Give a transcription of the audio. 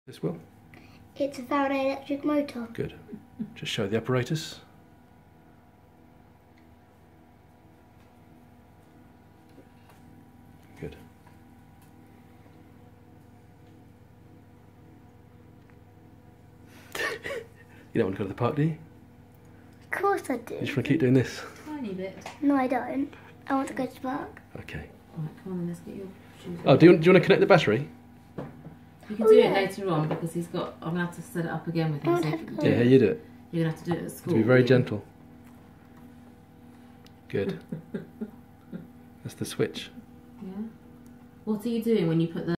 This will? It's a Faraday electric motor. Good. Just show the apparatus. Good. You don't want to go to the park, do you? Of course I do. You just want to keep doing this? Tiny bit. No, I don't. I want to go to the park. Okay. Right, come on, let's get your shoes Oh, on. do you want to connect the battery? You can do it later on because he's got. I'm gonna have to set it up again with him. So Yeah, you do it. you're gonna have to do it at school. To be very gentle. Good. That's the switch. Yeah. What are you doing when you put the